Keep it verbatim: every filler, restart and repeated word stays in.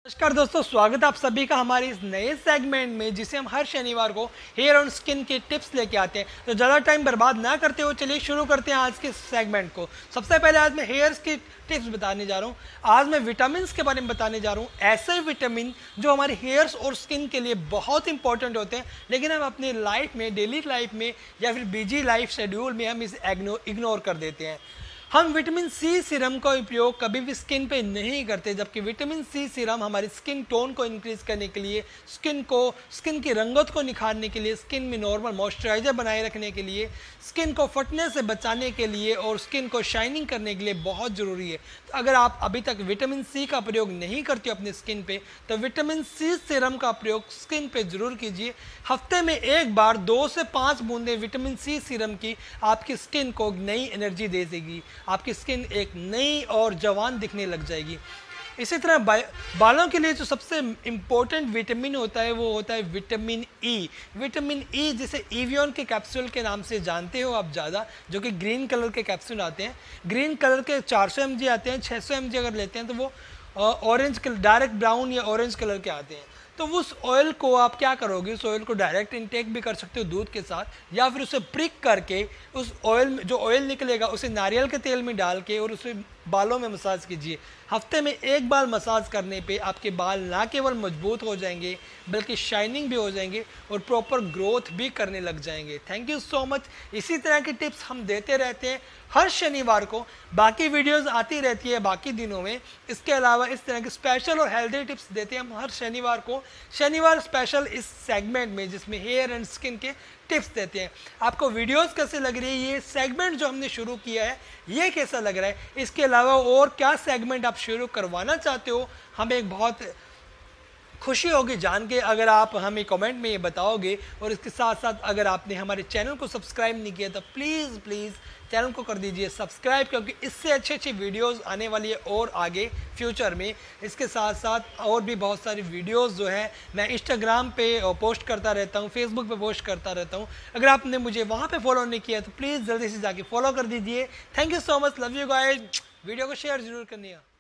नमस्कार दोस्तों, स्वागत है आप सभी का हमारे इस नए सेगमेंट में जिसे हम हर शनिवार को हेयर और स्किन के टिप्स लेके आते हैं। तो ज़्यादा टाइम बर्बाद ना करते हो चलिए शुरू करते हैं आज के सेगमेंट को। सबसे पहले आज मैं हेयर्स की टिप्स बताने जा रहा हूँ। आज मैं विटामिन के बारे में बताने जा रहा हूँ, ऐसे विटामिन जो हमारे हेयर्स और स्किन के लिए बहुत इंपॉर्टेंट होते हैं, लेकिन हम अपनी लाइफ में, डेली लाइफ में या फिर बिजी लाइफ शेड्यूल में हम इसे इग्नोर कर देते हैं। हम विटामिन सी सीरम का उपयोग कभी भी स्किन पे नहीं करते, जबकि विटामिन सी सीरम हमारी स्किन टोन को इंक्रीज करने के लिए, स्किन को स्किन की रंगत को निखारने के लिए, स्किन में नॉर्मल मॉइस्चराइजर बनाए रखने के लिए, स्किन को फटने से बचाने के लिए और स्किन को शाइनिंग करने के लिए बहुत ज़रूरी है। तो अगर आप अभी तक विटामिन सी का प्रयोग नहीं करते हो अपने स्किन पे, तो विटामिन सी सीरम का प्रयोग स्किन पे ज़रूर कीजिए। हफ्ते में एक बार दो से पाँच बूंदें विटामिन सी सीरम की आपकी स्किन को नई एनर्जी दे देगी, आपकी स्किन एक नई और जवान दिखने लग जाएगी। इसी तरह बालों के लिए जो सबसे इम्पोर्टेंट विटामिन होता है वो होता है विटामिन ई। विटामिन ई जिसे इवियन के कैप्सूल के नाम से जानते हो आप ज़्यादा, जो कि ग्रीन कलर के कैप्सूल आते हैं। ग्रीन कलर के चार सौ एम जी आते हैं, छः सौ एम जी अगर लेते हैं तो वो ऑरेंज कलर, डायरेक्ट ब्राउन या ऑरेंज कलर के आते हैं। तो उस ऑयल को आप क्या करोगे, उस ऑयल को डायरेक्ट इनटेक भी कर सकते हो दूध के साथ, या फिर उसे प्रिक करके उस ऑयल में जो ऑयल निकलेगा उसे नारियल के तेल में डाल के और उसे बालों में मसाज कीजिए। हफ्ते में एक बार मसाज करने पे आपके बाल ना केवल मजबूत हो जाएंगे बल्कि शाइनिंग भी हो जाएंगे और प्रॉपर ग्रोथ भी करने लग जाएंगे। Thank you so much. इसी तरह की टिप्स हम देते रहते हैं हर शनिवार को, बाकी वीडियोस आती रहती है बाकी दिनों में। इसके अलावा इस तरह की स्पेशल और हेल्दी टिप्स देते हैं हम हर शनिवार को। शनिवार स्पेशल इस सेगमेंट में जिसमें हेयर एंड स्किन के टिप्स देते हैं। आपको वीडियोस कैसे लग रही है, ये सेगमेंट जो हमने शुरू किया है ये कैसा लग रहा है, इसके अलावा और क्या सेगमेंट आप शुरू करवाना चाहते हो, हमें एक बहुत खुशी होगी जान के अगर आप हमें कमेंट में ये बताओगे। और इसके साथ साथ अगर आपने हमारे चैनल को सब्सक्राइब नहीं किया तो प्लीज़ प्लीज़ चैनल को कर दीजिए सब्सक्राइब, क्योंकि इससे अच्छी अच्छी वीडियोस आने वाली है और आगे फ्यूचर में। इसके साथ साथ और भी बहुत सारी वीडियोस जो है मैं इंस्टाग्राम पे पोस्ट करता रहता हूँ, फेसबुक पे पोस्ट करता रहता हूँ। अगर आपने मुझे वहाँ पे फॉलो नहीं किया तो प्लीज़ जल्दी से जाके फॉलो कर दीजिए। Thank you so much, love you guys. Video को शेयर जरूर करनी है।